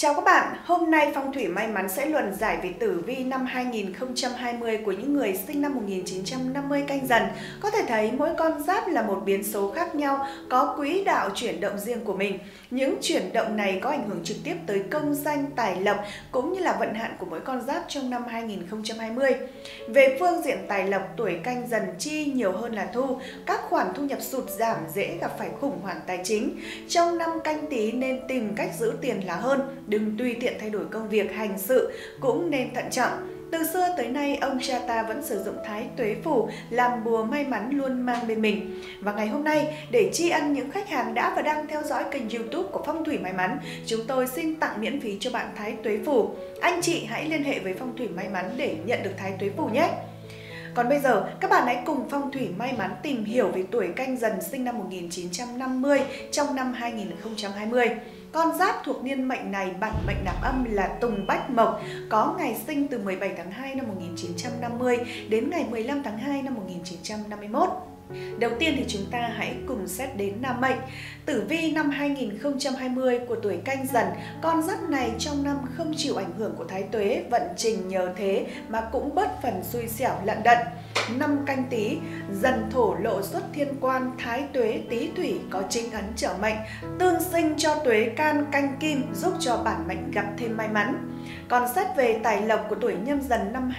Chào các bạn, hôm nay Phong thủy may mắn sẽ luận giải về tử vi năm 2020 của những người sinh năm 1950 Canh Dần. Có thể thấy mỗi con giáp là một biến số khác nhau, có quỹ đạo chuyển động riêng của mình. Những chuyển động này có ảnh hưởng trực tiếp tới công danh, tài lộc cũng như là vận hạn của mỗi con giáp trong năm 2020. Về phương diện tài lộc, tuổi Canh Dần chi nhiều hơn là thu, các khoản thu nhập sụt giảm, dễ gặp phải khủng hoảng tài chính. Trong năm Canh Tý nên tìm cách giữ tiền là hơn. Đừng tùy tiện thay đổi công việc, hành sự, cũng nên thận trọng. Từ xưa tới nay, ông cha ta vẫn sử dụng thái tuế phù làm bùa may mắn luôn mang bên mình. Và ngày hôm nay, để tri ân những khách hàng đã và đang theo dõi kênh YouTube của Phong thủy may mắn, chúng tôi xin tặng miễn phí cho bạn thái tuế phù. Anh chị hãy liên hệ với Phong thủy may mắn để nhận được thái tuế phù nhé! Còn bây giờ, các bạn hãy cùng Phong thủy may mắn tìm hiểu về tuổi Canh Dần sinh năm 1950 trong năm 2020. Con giáp thuộc niên mệnh này bản mệnh nạp âm là Tùng Bách Mộc, có ngày sinh từ 17 tháng 2 năm 1950 đến ngày 15 tháng 2 năm 1951. Đầu tiên thì chúng ta hãy cùng xét đến nam mệnh. Tử vi năm 2020 của tuổi Canh Dần, con giáp này trong năm không chịu ảnh hưởng của thái tuế, vận trình nhờ thế mà cũng bớt phần xui xẻo lận đận. Năm Canh Tý, Dần thổ lộ xuất thiên quan, thái tuế Tý thủy có chính ấn trợ mệnh, tương sinh cho tuế can Canh Kim, giúp cho bản mệnh gặp thêm may mắn. Còn xét về tài lộc của tuổi Nhâm Dần năm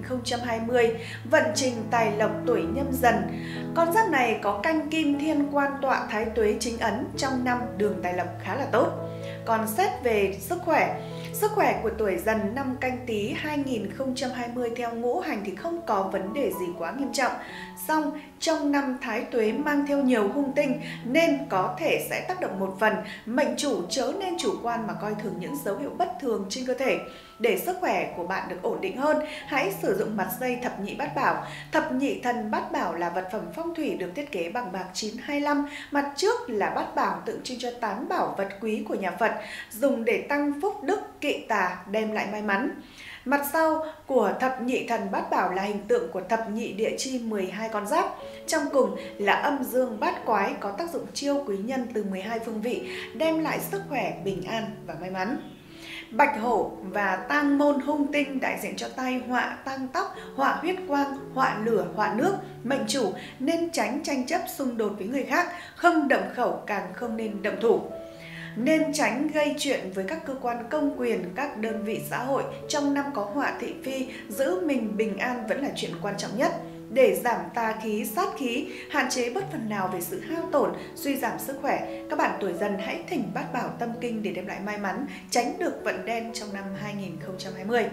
2020, vận trình tài lộc tuổi Nhâm Dần, con giáp này có Canh Kim thiên quan tọa thái tuế chính ấn, trong năm đường tài lộc khá là tốt. Còn xét về sức khỏe của tuổi Dần năm Canh Tý 2020 theo ngũ hành thì không có vấn đề gì quá nghiêm trọng. Song trong năm thái tuế mang theo nhiều hung tinh nên có thể sẽ tác động một phần, mệnh chủ chớ nên chủ quan mà coi thường những dấu hiệu bất thường trên cơ thể. Để sức khỏe của bạn được ổn định hơn, hãy sử dụng mặt dây thập nhị bát bảo. Thập nhị thần bát bảo là vật phẩm phong thủy được thiết kế bằng bạc 925, mặt trước là bát bảo tượng trưng cho 8 bảo vật quý của nhà Phật, dùng để tăng phúc đức, kỵ tà, đem lại may mắn. Mặt sau của thập nhị thần bát bảo là hình tượng của thập nhị địa chi 12 con giáp. Trong cùng là âm dương bát quái có tác dụng chiêu quý nhân từ 12 phương vị, đem lại sức khỏe, bình an và may mắn. Bạch hổ và tang môn hung tinh đại diện cho tai họa, tang tóc, họa huyết quang, họa lửa, họa nước. Mệnh chủ nên tránh tranh chấp xung đột với người khác, không động khẩu càng không nên động thủ. Nên tránh gây chuyện với các cơ quan công quyền, các đơn vị xã hội. Trong năm có họa thị phi, giữ mình bình an vẫn là chuyện quan trọng nhất. Để giảm tà khí, sát khí, hạn chế bất phần nào về sự hao tổn, suy giảm sức khỏe, các bạn tuổi Dần hãy thỉnh bát bảo tâm kinh để đem lại may mắn, tránh được vận đen trong năm 2020.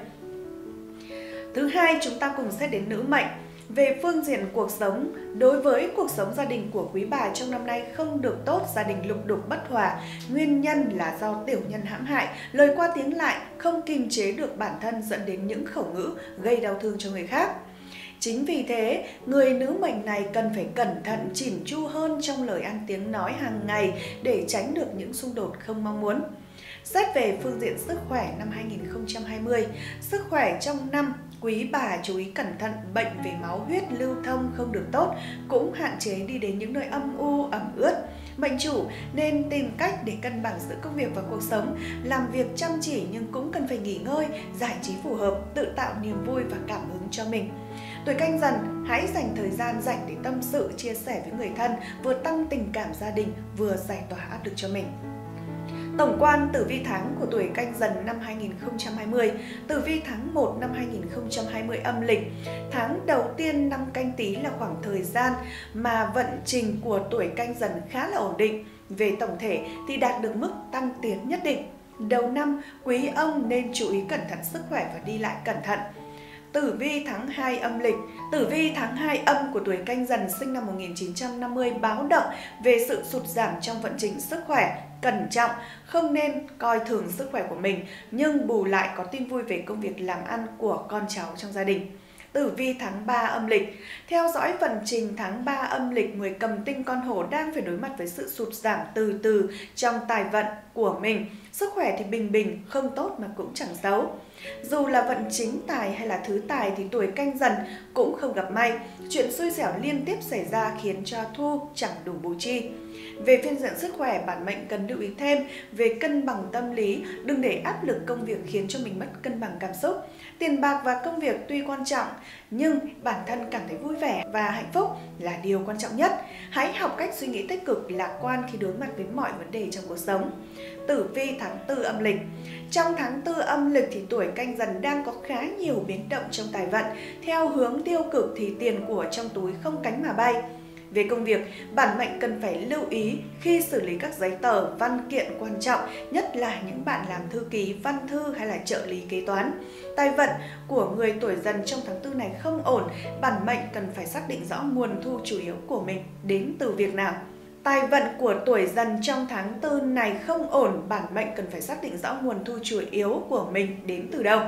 Thứ hai, chúng ta cùng xét đến nữ mệnh. Về phương diện cuộc sống, đối với cuộc sống gia đình của quý bà trong năm nay không được tốt, gia đình lục đục bất hòa. Nguyên nhân là do tiểu nhân hãm hại, lời qua tiếng lại, không kiềm chế được bản thân dẫn đến những khẩu ngữ gây đau thương cho người khác. Chính vì thế, người nữ mệnh này cần phải cẩn thận, chỉn chu hơn trong lời ăn tiếng nói hàng ngày để tránh được những xung đột không mong muốn. Xét về phương diện sức khỏe năm 2020, sức khỏe trong năm, quý bà chú ý cẩn thận, bệnh về máu huyết lưu thông không được tốt, cũng hạn chế đi đến những nơi âm u, ẩm ướt. Mệnh chủ nên tìm cách để cân bằng giữa công việc và cuộc sống, làm việc chăm chỉ nhưng cũng cần phải nghỉ ngơi, giải trí phù hợp, tự tạo niềm vui và cảm hứng cho mình. Tuổi Canh Dần, hãy dành thời gian rảnh để tâm sự, chia sẻ với người thân, vừa tăng tình cảm gia đình, vừa giải tỏa áp lực cho mình. Tổng quan tử vi tháng của tuổi Canh Dần năm 2020, tử vi tháng 1 năm 2020 âm lịch. Tháng đầu tiên năm Canh Tý là khoảng thời gian mà vận trình của tuổi Canh Dần khá là ổn định. Về tổng thể thì đạt được mức tăng tiến nhất định. Đầu năm, quý ông nên chú ý cẩn thận sức khỏe và đi lại cẩn thận. Tử vi tháng 2 âm lịch. Tử vi tháng 2 âm của tuổi Canh Dần sinh năm 1950 báo động về sự sụt giảm trong vận trình sức khỏe. Cẩn trọng, không nên coi thường sức khỏe của mình, nhưng bù lại có tin vui về công việc làm ăn của con cháu trong gia đình. Tử vi tháng 3 âm lịch. Theo dõi vận trình tháng 3 âm lịch, người cầm tinh con hổ đang phải đối mặt với sự sụt giảm từ từ trong tài vận của mình. sức khỏe thì bình bình, không tốt mà cũng chẳng xấu. Dù là vận chính tài hay là thứ tài thì tuổi Canh Dần cũng không gặp may. Chuyện xui xẻo liên tiếp xảy ra khiến cho thu chẳng đủ bù chi. Về phương diện sức khỏe, bản mệnh cần lưu ý thêm về cân bằng tâm lý, đừng để áp lực công việc khiến cho mình mất cân bằng cảm xúc. Tiền bạc và công việc tuy quan trọng, nhưng bản thân cảm thấy vui vẻ và hạnh phúc là điều quan trọng nhất. Hãy học cách suy nghĩ tích cực, lạc quan khi đối mặt với mọi vấn đề trong cuộc sống. Tử vi tháng 4 âm lịch. Trong tháng 4 âm lịch thì tuổi Canh Dần đang có khá nhiều biến động trong tài vận. Theo hướng tiêu cực thì tiền của trong túi không cánh mà bay. Về công việc, bản mệnh cần phải lưu ý khi xử lý các giấy tờ, văn kiện quan trọng, nhất là những bạn làm thư ký, văn thư hay là trợ lý kế toán. Tài vận của người tuổi Dần trong tháng 4 này không ổn, bản mệnh cần phải xác định rõ nguồn thu chủ yếu của mình đến từ việc nào. Tài vận của tuổi Dần trong tháng 4 này không ổn, bản mệnh cần phải xác định rõ nguồn thu chủ yếu của mình đến từ đâu.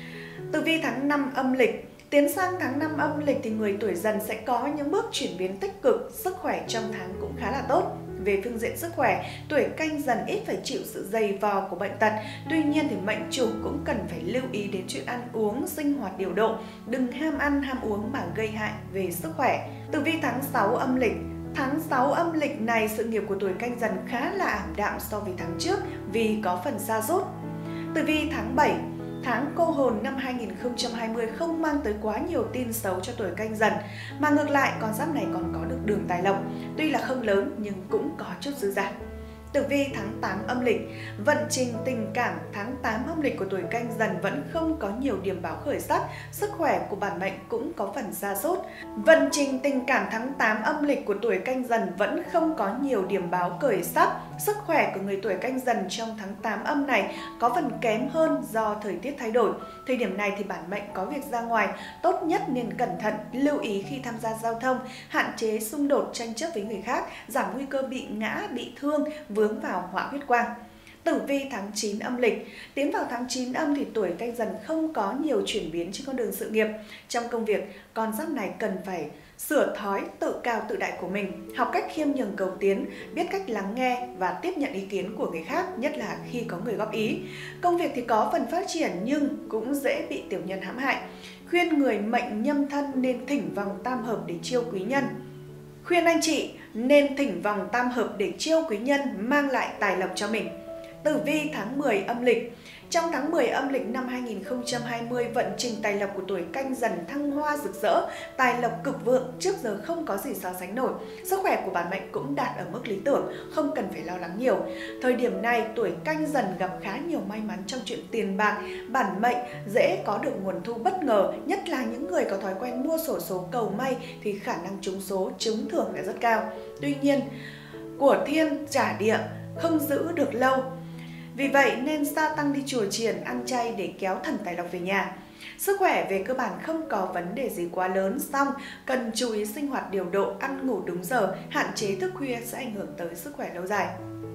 Tử vi tháng 5 âm lịch. Tiến sang tháng 5 âm lịch thì người tuổi Dần sẽ có những bước chuyển biến tích cực, sức khỏe trong tháng cũng khá là tốt. Về phương diện sức khỏe, tuổi Canh Dần ít phải chịu sự dày vò của bệnh tật. Tuy nhiên thì mệnh chủ cũng cần phải lưu ý đến chuyện ăn uống, sinh hoạt điều độ, đừng ham ăn ham uống mà gây hại về sức khỏe. Tử vi tháng 6 âm lịch. Tháng 6 âm lịch này, sự nghiệp của tuổi Canh Dần khá là ảm đạm so với tháng trước vì có phần sa sút. Tử vi tháng 7. Tháng cô hồn năm 2020 không mang tới quá nhiều tin xấu cho tuổi Canh Dần, mà ngược lại con giáp này còn có được đường tài lộc, tuy là không lớn nhưng cũng có chút dư giả. Tử vi tháng 8 âm lịch. Vận trình tình cảm tháng 8 âm lịch của tuổi Canh Dần vẫn không có nhiều điểm báo khởi sắc, sức khỏe của bản mệnh cũng có phần sa sút. Vận trình tình cảm tháng 8 âm lịch của tuổi Canh Dần vẫn không có nhiều điểm báo khởi sắc, sức khỏe của người tuổi Canh Dần trong tháng 8 âm này có phần kém hơn do thời tiết thay đổi. Thời điểm này thì bản mệnh có việc ra ngoài, tốt nhất nên cẩn thận, lưu ý khi tham gia giao thông, hạn chế xung đột tranh chấp với người khác, giảm nguy cơ bị ngã, bị thương, vướng vào họa huyết quang. Tử vi tháng 9 âm lịch. Tiến vào tháng 9 âm thì tuổi Canh Dần không có nhiều chuyển biến trên con đường sự nghiệp. Trong công việc, con giáp này cần phải sửa thói tự cao tự đại của mình, học cách khiêm nhường cầu tiến, biết cách lắng nghe và tiếp nhận ý kiến của người khác, nhất là khi có người góp ý. Công việc thì có phần phát triển nhưng cũng dễ bị tiểu nhân hãm hại. Khuyên người mệnh Nhâm Thân nên thỉnh vòng tam hợp để chiêu quý nhân. Khuyên anh chị nên thỉnh vòng tam hợp để chiêu quý nhân mang lại tài lộc cho mình. Tử vi tháng 10 âm lịch. Trong tháng 10 âm lịch năm 2020, vận trình tài lộc của tuổi Canh Dần thăng hoa rực rỡ, tài lộc cực vượng, trước giờ không có gì so sánh nổi. Sức khỏe của bản mệnh cũng đạt ở mức lý tưởng, không cần phải lo lắng nhiều. Thời điểm này, tuổi Canh Dần gặp khá nhiều may mắn trong chuyện tiền bạc, bản mệnh dễ có được nguồn thu bất ngờ, nhất là những người có thói quen mua xổ số cầu may thì khả năng trúng số, trúng thưởng là rất cao. Tuy nhiên, của thiên trả địa không giữ được lâu. Vì vậy nên gia tăng đi chùa chiền, ăn chay để kéo thần tài lộc về nhà. Sức khỏe về cơ bản không có vấn đề gì quá lớn, song cần chú ý sinh hoạt điều độ, ăn ngủ đúng giờ, hạn chế thức khuya sẽ ảnh hưởng tới sức khỏe lâu dài.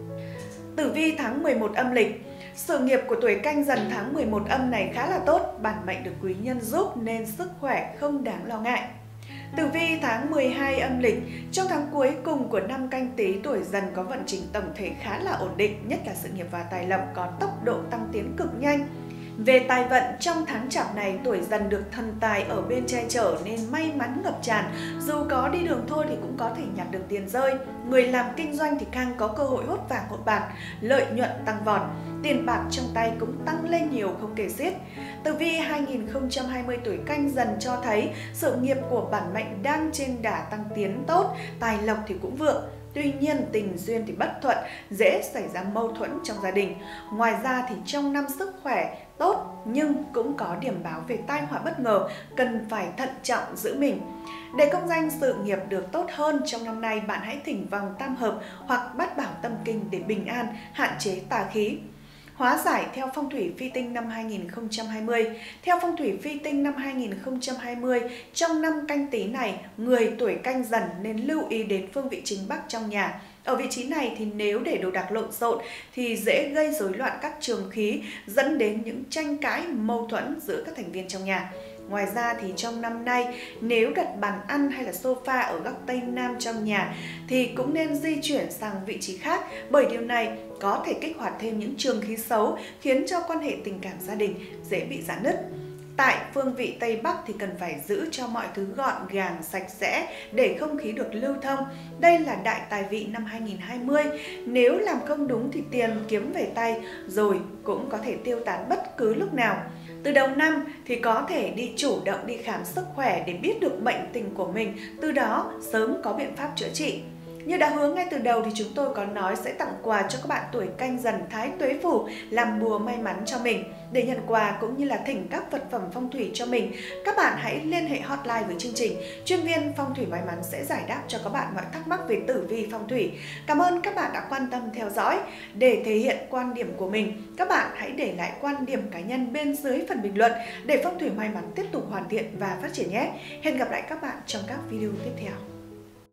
Tử vi tháng 11 âm lịch. Sự nghiệp của tuổi Canh Dần tháng 11 âm này khá là tốt, bản mệnh được quý nhân giúp nên sức khỏe không đáng lo ngại. Tử vi tháng 12 âm lịch. Trong tháng cuối cùng của năm Canh Tý, tuổi Dần có vận trình tổng thể khá là ổn định, nhất là sự nghiệp và tài lộc có tốc độ tăng tiến cực nhanh. Về tài vận, trong tháng Chạp này, tuổi Dần được thần tài ở bên che chở nên may mắn ngập tràn. Dù có đi đường thôi thì cũng có thể nhặt được tiền rơi. Người làm kinh doanh thì càng có cơ hội hốt vàng hốt bạc, lợi nhuận tăng vọt. Tiền bạc trong tay cũng tăng lên nhiều không kể xiết. Tử vi 2020 tuổi Canh Dần cho thấy sự nghiệp của bản mệnh đang trên đà tăng tiến tốt, tài lộc thì cũng vượng. Tuy nhiên tình duyên thì bất thuận, dễ xảy ra mâu thuẫn trong gia đình. Ngoài ra thì trong năm sức khỏe tốt nhưng cũng có điểm báo về tai họa bất ngờ, cần phải thận trọng giữ mình. Để công danh sự nghiệp được tốt hơn trong năm nay, bạn hãy thỉnh vòng tam hợp hoặc bát bảo tâm kinh để bình an, hạn chế tà khí. Hóa giải theo phong thủy phi tinh năm 2020. Theo phong thủy phi tinh năm 2020, trong năm Canh Tý này, người tuổi Canh Dần nên lưu ý đến phương vị chính bắc trong nhà. Ở vị trí này thì nếu để đồ đạc lộn xộn thì dễ gây rối loạn các trường khí, dẫn đến những tranh cãi, mâu thuẫn giữa các thành viên trong nhà. Ngoài ra thì trong năm nay, nếu đặt bàn ăn hay là sofa ở góc Tây Nam trong nhà thì cũng nên di chuyển sang vị trí khác, bởi điều này có thể kích hoạt thêm những trường khí xấu khiến cho quan hệ tình cảm gia đình dễ bị rạn nứt. Tại phương vị Tây Bắc thì cần phải giữ cho mọi thứ gọn gàng, sạch sẽ để không khí được lưu thông. Đây là đại tài vị năm 2020. Nếu làm không đúng thì tiền kiếm về tay rồi cũng có thể tiêu tán bất cứ lúc nào. Từ đầu năm thì có thể đi chủ động đi khám sức khỏe để biết được bệnh tình của mình, từ đó sớm có biện pháp chữa trị. Như đã hứa ngay từ đầu thì chúng tôi có nói sẽ tặng quà cho các bạn tuổi Canh Dần Thái Tuế Phủ làm bùa may mắn cho mình. Để nhận quà cũng như là thỉnh các vật phẩm phong thủy cho mình, các bạn hãy liên hệ hotline với chương trình. Chuyên viên phong thủy may mắn sẽ giải đáp cho các bạn mọi thắc mắc về tử vi phong thủy. Cảm ơn các bạn đã quan tâm theo dõi. Để thể hiện quan điểm của mình, các bạn hãy để lại quan điểm cá nhân bên dưới phần bình luận để phong thủy may mắn tiếp tục hoàn thiện và phát triển nhé. Hẹn gặp lại các bạn trong các video tiếp theo.